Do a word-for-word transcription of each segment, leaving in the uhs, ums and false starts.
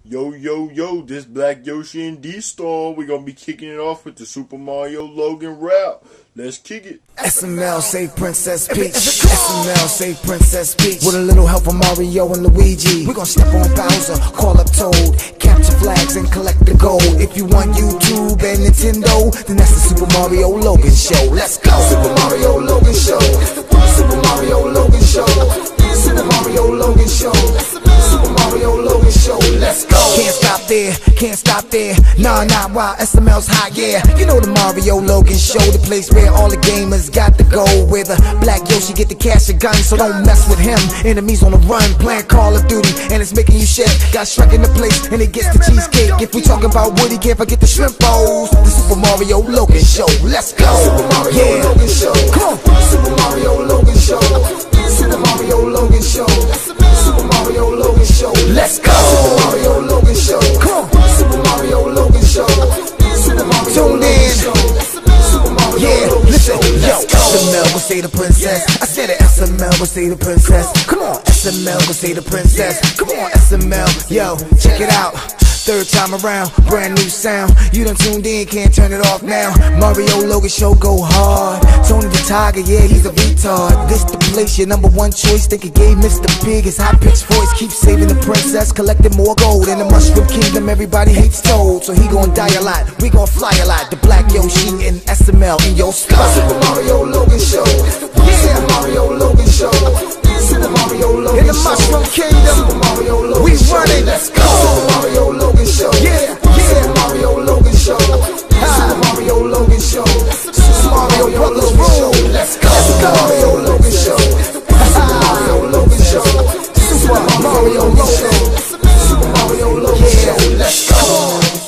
Yo, yo, yo, this Black Yoshi and D-Storm. We're going to be kicking it off with the Super Mario Logan rap. Let's kick it. S M L say Princess Peach. S M L say Princess Peach. With a little help from Mario and Luigi, we're gonna step on Bowser, call up Toad, capture flags and collect the gold. If you want YouTube and Nintendo, then that's the Super Mario Logan Show. Let's go. Super Mario Logan Show. Super Mario Logan Show. Super Mario Logan Show. Super Mario Logan Show. Let's go. Can't stop there, can't stop there. Nah, nah, wow, S M L's hot, yeah. You know the Mario Logan Show, the place where all the gamers got to go. Where the Black Yoshi get the cash and guns, so don't mess with him. Enemies on the run, playing Call of Duty, and it's making you shake. Got Shrek in the place, and it gets the cheesecake. If we talking about Woody, can't forget the shrimp bowls. The Super Mario Logan Show, let's go. Super Mario yeah. Logan Show. Come on. Super Mario Logan Show. Super Mario Logan Show. Super Mario Logan Show. Let's go. Super Mario Logan Show. Come on. Super Mario Logan Show. Super Mario Tuned in. Super Mario yeah, Logan listen, Show. Yo, S M L will say the princess. I said it, S M L will say the princess. Come on, S M L will say the princess. Come on, S M L, yo, check it out. Third time around, brand new sound. You done tuned in, can't turn it off now. Mario Logan Show go hard. Tony the Tiger, yeah, he's a retard. This the place, your number one choice. Think it gave Mister Pig his high-pitched voice. Keep saving the princess, collecting more gold. In the Mushroom Kingdom, everybody hates Toad, so he gon' die a lot, we gon' fly a lot. The Black Yoshi and S M L in your spot. Super Mario Logan Show. Yeah. Super Mario Logan Show. Super Mario Logan Show. In the Mushroom Kingdom, Super Mario Logan we run it. Let's go. Super Mario Logan Show. Yeah, yeah. Super Mario Logan Show. Super Mario Logan Show. Super Mario Brothers rule. Let's go. Super Mario Logan Show. Super Mario Logan Show. Super Mario Logan Show. Super Mario Logan Show. Let's go.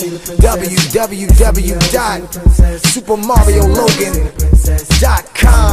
w w w dot super mario logan dot com